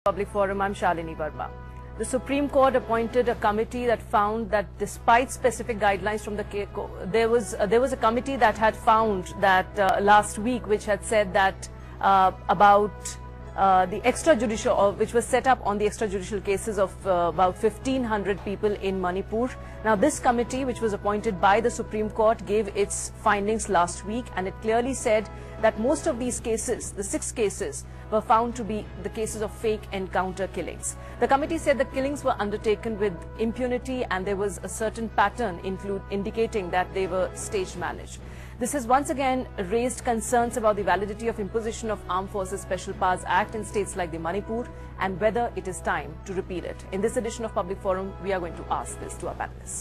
Public Forum, I'm Shalini Verma. The Supreme Court appointed a committee that found that despite specific guidelines from the there was a committee that had found that last week, which had said that about the extrajudicial, which was set up on the extrajudicial cases of about 1,500 people in Manipur. Now, this committee, which was appointed by the Supreme Court, gave its findings last week, and it clearly said that most of these cases, the 6 cases, were found to be the cases of fake encounter killings. The committee said the killings were undertaken with impunity and there was a certain pattern indicating that they were stage managed. This has once again raised concerns about the validity of imposition of Armed Forces Special Powers Act in states like the Manipur and whether it is time to repeal it. In this edition of Public Forum, we are going to ask this to our panelists.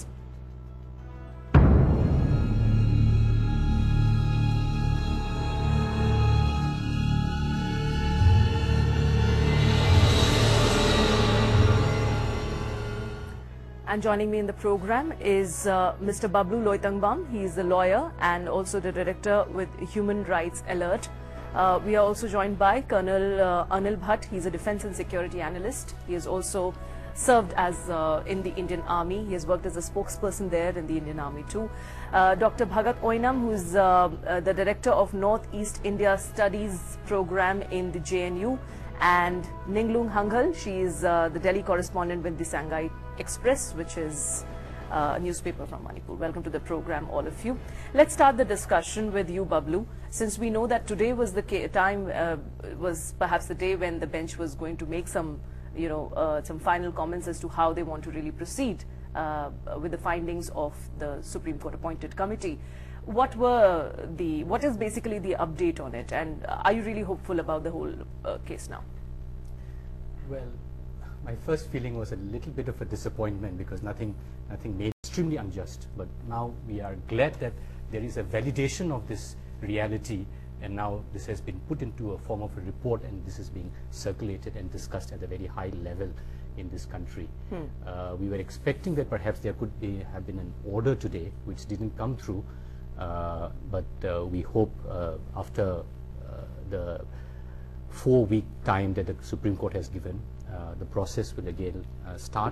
And joining me in the program is Mr. Bablu Loitangbam. He is a lawyer and also the director with Human Rights Alert. We are also joined by Colonel Anil Bhatt. He is a defense and security analyst. He has also served as in the Indian Army. He has worked as a spokesperson there in the Indian Army too. Dr. Bhagat Oinam, who is the director of Northeast India Studies program in the JNU. And Ninglung Hanghal, she is the Delhi correspondent with the Shanghai Express, which is a newspaper from Manipur. Welcome to the program, all of you. Let's start the discussion with you, Bablu, since we know that today was the time, was perhaps the day when the bench was going to make some, some final comments as to how they want to really proceed with the findings of the Supreme Court appointed committee. What is basically the update on it, and are you really hopeful about the whole case now? Well, my first feeling was a little bit of a disappointment because nothing made extremely unjust. But now we are glad that there is a validation of this reality, and now this has been put into a form of a report, and this is being circulated and discussed at a very high level in this country. We were expecting that perhaps there could have been an order today, which didn't come through. But we hope after the 4-week time that the Supreme Court has given, the process will again start.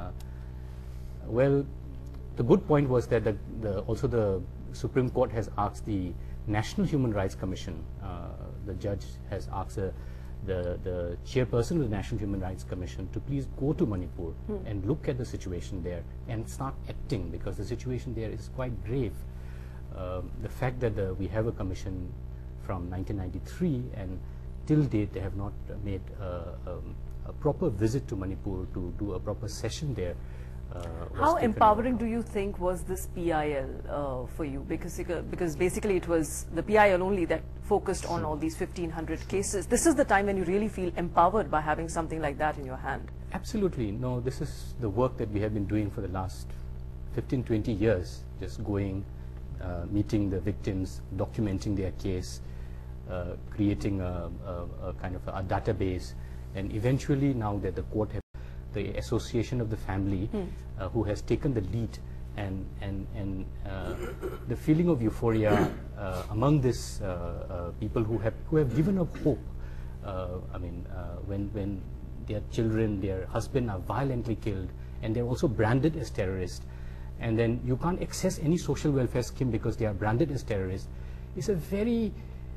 Well, the good point was that also the Supreme Court has asked the National Human Rights Commission, the judge has asked the chairperson of the National Human Rights Commission to please go to Manipur and look at the situation there and start acting, because the situation there is quite grave. The fact that we have a commission from 1993 and till date they have not made a proper visit to Manipur to do a proper session there. How empowering do you think was this PIL for you? Because basically it was the PIL only that focused on all these 1,500 cases. This is the time when you really feel empowered by having something like that in your hand. Absolutely. No, this is the work that we have been doing for the last 15-20 years, just going, meeting the victims, documenting their case, creating a kind of a database, and eventually now that the court has the Association of the Family who has taken the lead, and the feeling of euphoria among these people who have given up hope. I mean, when their children, their husband are violently killed, and they're also branded as terrorists, and then you can't access any social welfare scheme because they are branded as terrorists. It's a very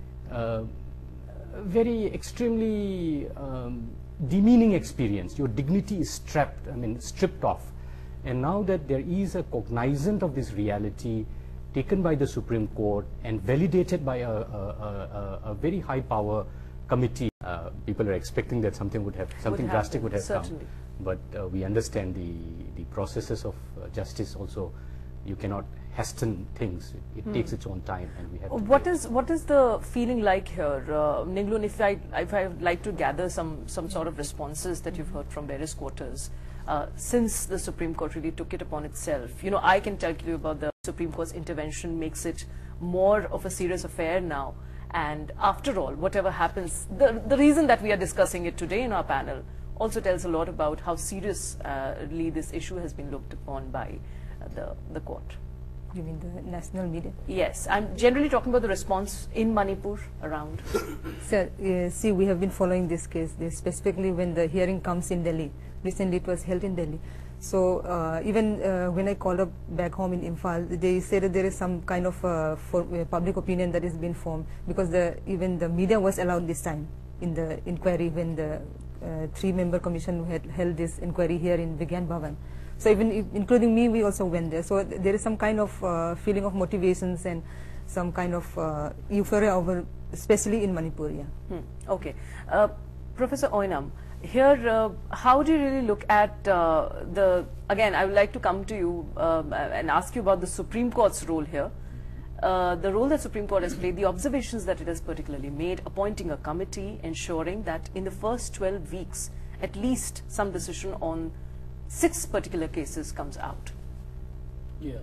extremely demeaning experience. Your dignity is stripped off. And now that there is a cognizance of this reality taken by the Supreme Court and validated by a very high power committee, people are expecting that something drastic would have come. But we understand the processes of justice also. You cannot hasten things. It takes its own time, and we have to what is the feeling like here, Ninglun? If I'd like to gather some sort of responses that you've heard from various quarters since the Supreme Court really took it upon itself. I can tell you about the Supreme Court's intervention makes it more of a serious affair now. And after all, whatever happens, the reason that we are discussing it today in our panel also tells a lot about how seriously this issue has been looked upon by the court. You mean the national media? Yes, I'm generally talking about the response in Manipur around. Sir, see, we have been following this case, specifically when the hearing comes in Delhi. Recently it was held in Delhi. So even when I called up back home in Imphal, they say that there is some kind of public opinion that has been formed, because even the media was allowed this time in the inquiry when the 3-member commission had held this inquiry here in Vigyan Bhavan. So even including me, we also went there. So there is some kind of feeling of motivations and some kind of euphoria over, especially in Manipur. Yeah. Okay. Professor Oinam, here, how do you really look at again, I would like to come to you and ask you about the Supreme Court's role here. The role that Supreme Court has played, the observations that it has particularly made, appointing a committee, ensuring that in the first 12 weeks, at least some decision on 6 particular cases comes out. Yeah.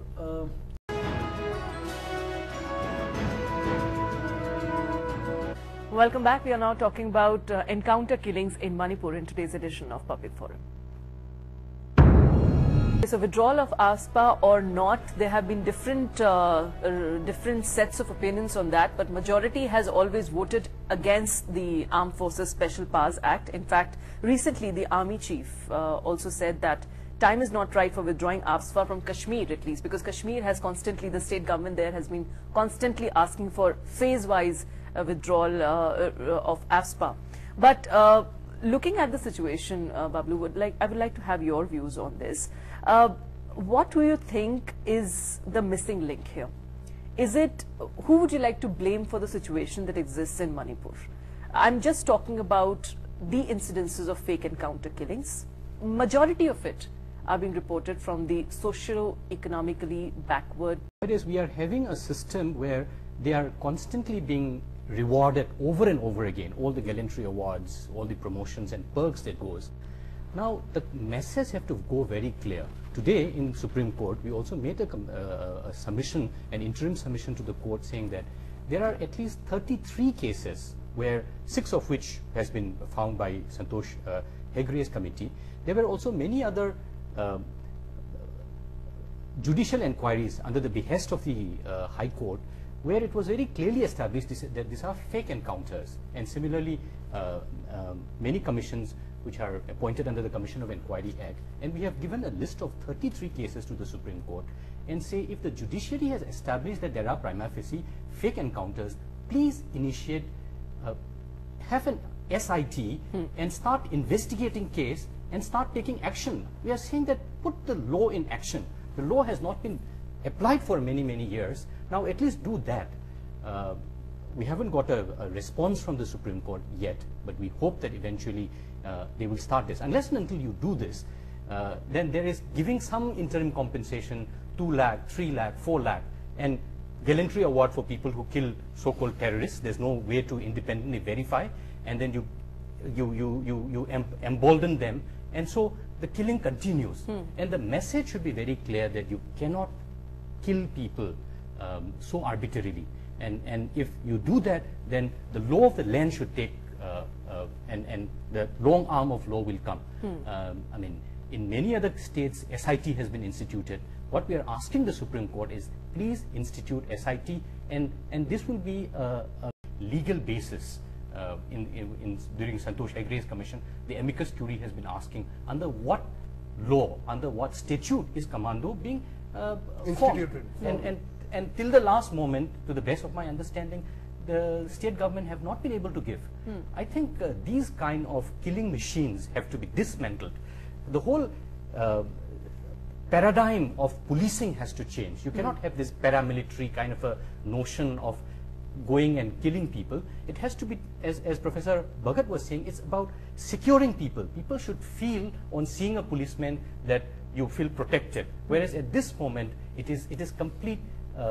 Welcome back. We are now talking about encounter killings in Manipur in today's edition of Public Forum. So withdrawal of AFSPA or not, there have been different sets of opinions on that, but majority has always voted against the Armed Forces Special Powers Act. In fact, recently the Army Chief also said that time is not right for withdrawing AFSPA from Kashmir, at least, because Kashmir has constantly, the state government there has been constantly asking for phase-wise withdrawal of AFSPA. But looking at the situation, Bablu, I would like to have your views on this. What do you think is the missing link here? Is it, who would you like to blame for the situation that exists in Manipur? I'm just talking about the incidences of fake encounter killings. Majority of it are being reported from the socio-economically backward. Nowadays, we are having a system where they are constantly being rewarded over and over again, all the gallantry awards, all the promotions and perks that goes. Now, the message have to go very clear. Today in Supreme Court, we also made a submission, an interim submission to the court, saying that there are at least 33 cases where 6 of which has been found by Santosh Hegde's committee. There were also many other judicial inquiries under the behest of the High Court, where it was very clearly established that these are fake encounters. And similarly, many commissions which are appointed under the Commission of Inquiry Act, and we have given a list of 33 cases to the Supreme Court and say, if the judiciary has established that there are prima facie fake encounters, please initiate, have an SIT and start investigating case and start taking action. We are saying that put the law in action. The law has not been applied for many, many years. Now at least do that. We haven't got a response from the Supreme Court yet, but we hope that eventually they will start this. Unless and until you do this, then there is giving some interim compensation, 2 lakh, 3 lakh, 4 lakh, and gallantry award for people who kill so-called terrorists. There's no way to independently verify, and then you embolden them, and so the killing continues. And the message should be very clear that you cannot kill people so arbitrarily. And if you do that, then the law of the land should take, and the long arm of law will come. I mean, in many other states, SIT has been instituted. What we are asking the Supreme Court is, please institute SIT, and this will be a legal basis. During Santosh Hegde's commission, the amicus curiae has been asking, under what law, under what statute is Commando being instituted? And till the last moment, to the best of my understanding, the state government have not been able to give. I think these kind of killing machines have to be dismantled. The whole paradigm of policing has to change. You cannot have this paramilitary kind of a notion of going and killing people. It has to be, as Professor Bhagat was saying, it's about securing people. People should feel on seeing a policeman that you feel protected. Whereas at this moment, it is complete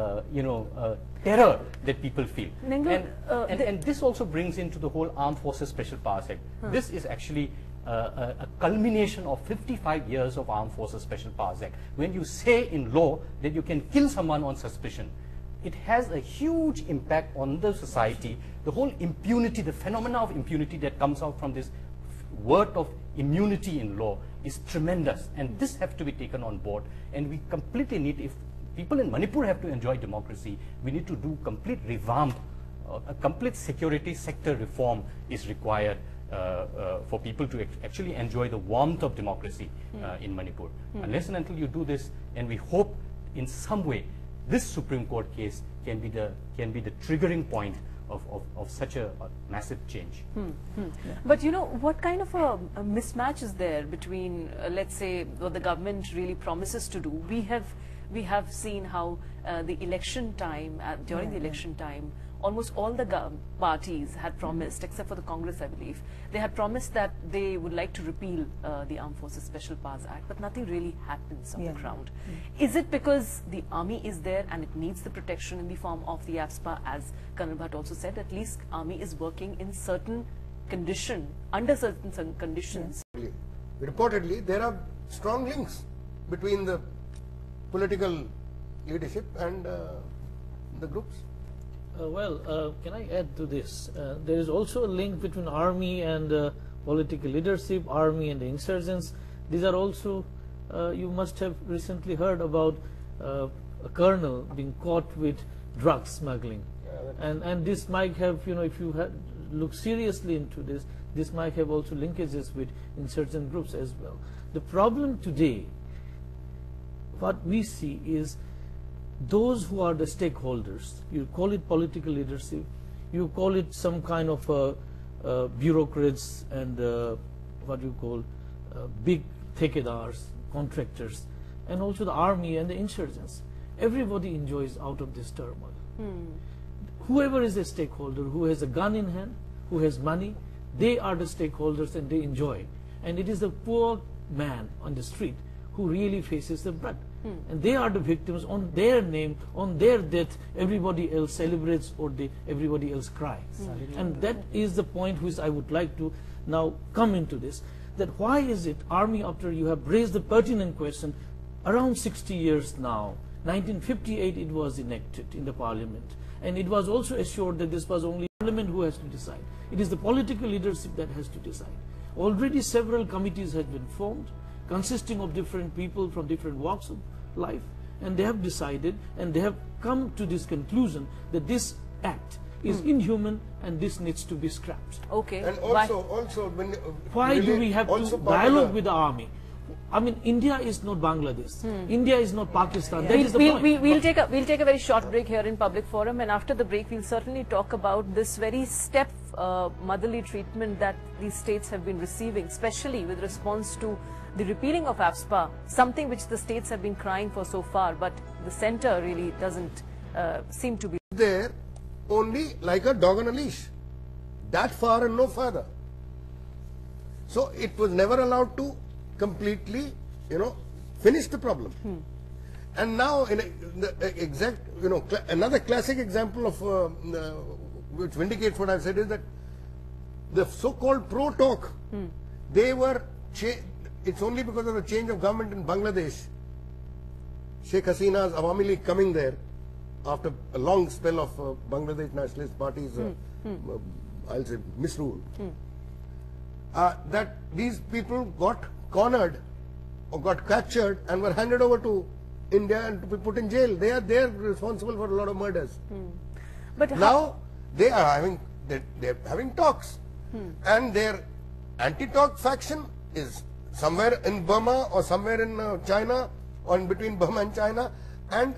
terror that people feel. And this also brings into the whole Armed Forces Special Powers Act. This is actually a culmination of 55 years of Armed Forces Special Powers Act. When you say in law that you can kill someone on suspicion, it has a huge impact on the society. The whole impunity, the phenomena of impunity that comes out from this word of immunity in law is tremendous. And this has to be taken on board. And we completely need, if people in Manipur have to enjoy democracy. We need to do complete revamp. A complete security sector reform is required for people to actually enjoy the warmth of democracy in Manipur. Unless and until you do this, and we hope in some way this Supreme Court case can be the triggering point of such a massive change. But you know, what kind of a mismatch is there between, let's say, what the government really promises to do? We have seen how the election time, during the election time, almost all the parties had promised, except for the Congress, I believe, they had promised that they would like to repeal the Armed Forces Special Powers Act, but nothing really happens on the ground. Is it because the army is there and it needs the protection in the form of the AFSPA, as Colonel Bhatt also said, at least army is working in certain condition, under certain conditions? Reportedly, there are strong links between the political leadership and the groups. Can I add to this? There is also a link between army and political leadership, army and the insurgents. These are also, you must have recently heard about a colonel being caught with drug smuggling. And this might have, you know, if you had look seriously into this, this might have also linkages with insurgent groups as well. The problem today, what we see is those who are the stakeholders, you call it political leadership, you call it some kind of bureaucrats and what you call big thekedars, contractors, and also the army and the insurgents. Everybody enjoys out of this turmoil. Whoever is a stakeholder, who has a gun in hand, who has money, they are the stakeholders and they enjoy. And it is the poor man on the street who really faces the brunt. And they are the victims. On their name, on their death, everybody else celebrates or everybody else cries. And that is the point which I would like to now come into this. That why is it army, after you have raised the pertinent question, around 60 years now, 1958 it was enacted in the parliament. And it was also assured that this was only parliament who has to decide. It is the political leadership that has to decide. Already several committees have been formed, consisting of different people from different walks of life, and they have decided and they have come to this conclusion that this act is inhuman and this needs to be scrapped. Okay. And also when why do we have to dialogue with the army? I mean, India is not Bangladesh. India is not Pakistan. That is the point. We'll take a very short break here in Public Forum, and after the break we'll certainly talk about this very step motherly treatment that these states have been receiving, especially with response to the repealing of AFSPA, something which the states have been crying for so far, but the centre really doesn't seem to be there, only like a dog on a leash, that far and no further. So it was never allowed to completely, finish the problem. And now, in the exact, another classic example of which vindicates what I've said is that the so-called pro-talk, they were. It's only because of the change of government in Bangladesh, Sheikh Hasina's Awami League coming there after a long spell of Bangladesh Nationalist Party's, I'll say, misrule, that these people got cornered or got captured and were handed over to India and to be put in jail. They are responsible for a lot of murders. But now they are having talks, and their anti-talk faction is somewhere in Burma or somewhere in China or in between Burma and China, and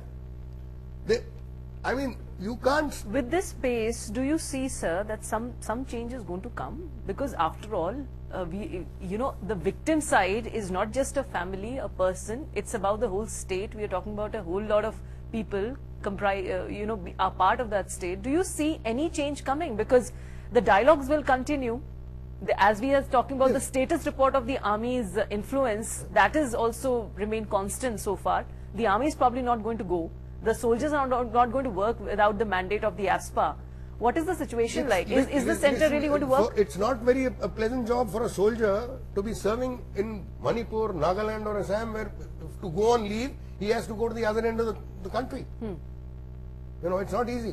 you can't. With this pace, do you see, sir, that some change is going to come? Because after all, the victim side is not just a family, a person. It's about the whole state. We are talking about a whole lot of people are part of that state. Do you see any change coming? Because the dialogues will continue. As we are talking about the status report of the army's influence, that is also remained constant so far. The army is probably not going to go. The soldiers are not going to work without the mandate of the AFSPA. What is the situation like? Is the centre really going to work? It's not very a pleasant job for a soldier to be serving in Manipur, Nagaland or Assam, where to go on leave, he has to go to the other end of the country. It's not easy.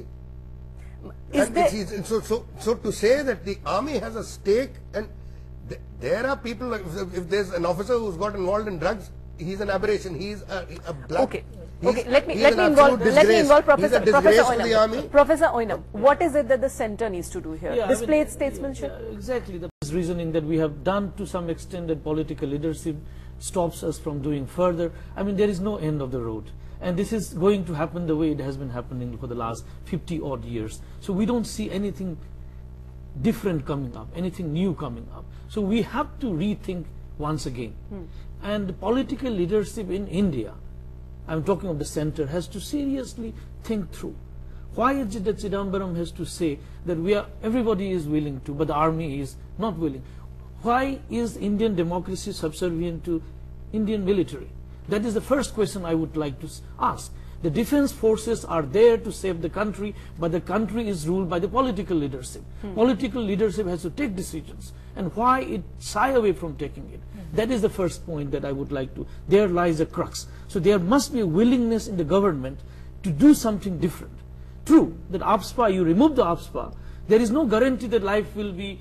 So to say that the army has a stake, and there are people, if there's an officer who's got involved in drugs, he's an aberration, he's a black. Okay. Okay, let me He's an involve absolute disgrace. Professor He's a disgrace to the Oinam. army. Professor Oinam, what is it that the centre needs to do here? Yeah, Display I mean, statesmanship? yeah, exactly. The reasoning that we have done to some extent that political leadership stops us from doing further. I mean, there is no end of the road. And this is going to happen the way it has been happening for the last 50 odd years. So we don't see anything different coming up, anything new coming up. So we have to rethink once again. And the political leadership in India, I'm talking of the center, has to seriously think through. Why is it that Chidambaram has to say that everybody is willing to, but the army is not willing? Why is Indian democracy subservient to Indian military? That is the first question I would like to ask. The defense forces are there to save the country, but the country is ruled by the political leadership. Political leadership has to take decisions. And why it shy away from taking it? That is the first point that I would like to. There lies the crux. So there must be a willingness in the government to do something different. True that AFSPA, you remove the AFSPA, there is no guarantee that life will be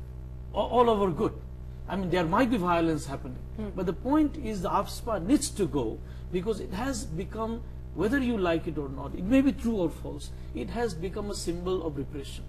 all over good. I mean, there might be violence happening. But the point is the AFSPA needs to go because it has become, whether you like it or not, it may be true or false, it has become a symbol of repression.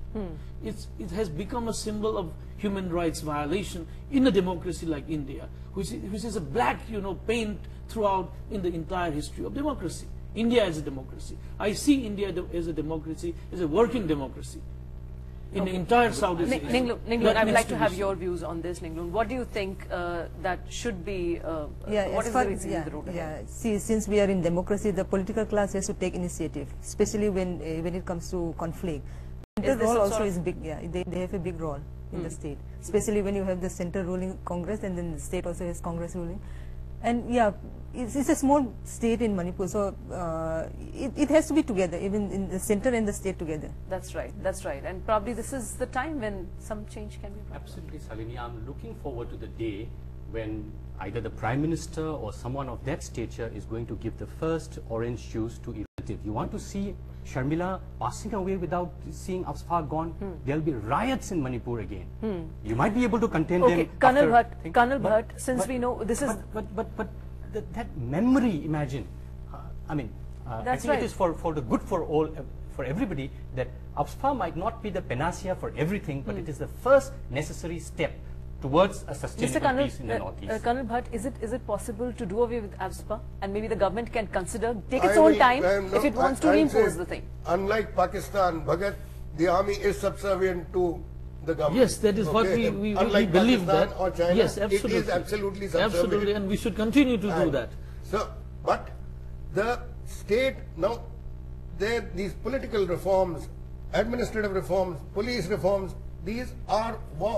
It has become a symbol of human rights violation in a democracy like India, which is a black, paint throughout in the entire history of democracy. India as a democracy. I see India as a democracy, as a working democracy in the entire Southeast Asia. Ninglun, I would like to have your views on this, Ninglun. What do you think that should be, what is the reason in the road ahead? See, since we are in democracy, the political class has to take initiative, especially when it comes to conflict. The role also is big, they have a big role in the state, especially when you have the center ruling Congress and then the state also has Congress ruling. And it's a small state in Manipur, so it has to be together, even in the center and the state together. That's right, that's right. And probably this is the time when some change can be brought. Absolutely, Salini. I'm looking forward to the day when either the Prime Minister or someone of that stature is going to give the first orange shoes to a relative. You want to see Sharmila passing away without seeing AFSPA gone? There'll be riots in Manipur again. You might be able to contain them. Colonel Bhatt, since we know this is... But that memory, imagine, I think it is for the good for all, for everybody, that AFSPA might not be the panacea for everything, but it is the first necessary step towards a sustainable peace in the Northeast. Colonel Bhatt, is it possible to do away with AFSPA, and maybe the government can consider, take its own time if it wants to reimpose the thing? Unlike Pakistan, Bhagat, the army is subservient to the government. Yes, that is what we believe that. Or China, yes, absolutely. It is absolutely subservient. Absolutely, and we should continue to do that. So, but the state now, these political reforms, administrative reforms, police reforms, these are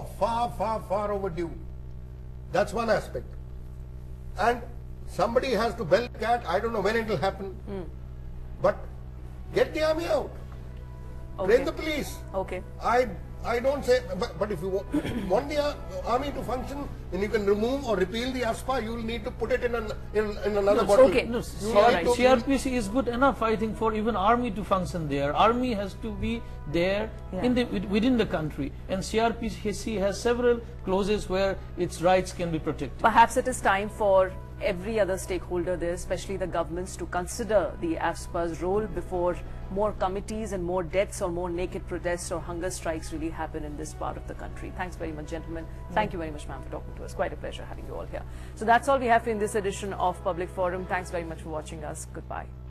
far overdue. That's one aspect. And somebody has to bell the cat. I don't know when it will happen. But get the army out. Train the police. Okay. I don't say, but if you want the army to function, then you can remove or repeal the AFSPA. You will need to put it in another bottle. Okay. No, CRPC is good enough, I think, for even army to function there. Army has to be there within the country, and CRPC has several clauses where its rights can be protected. Perhaps it is time for every other stakeholder there, especially the governments, to consider the AFSPA's role before more committees and more deaths or more naked protests or hunger strikes really happen in this part of the country. Thanks very much, gentlemen. Thank you very much, ma'am, for talking to us. Quite a pleasure having you all here. So that's all we have in this edition of Public Forum. Thanks very much for watching us. Goodbye.